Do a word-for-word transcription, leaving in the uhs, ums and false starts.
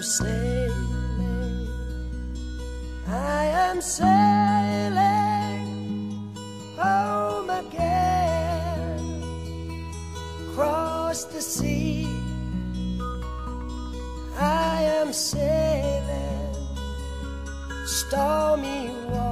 sailing, I am sailing home again, across the sea. I am sailing stormy waters.